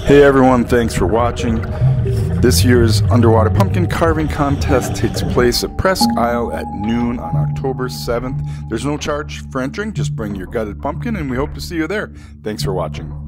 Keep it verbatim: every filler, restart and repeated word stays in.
Hey everyone, thanks for watching. This year's underwater pumpkin carving contest takes place at Presque Isle at noon on October seventh. There's no charge for entering, just bring your gutted pumpkin and we hope to see you there. Thanks for watching.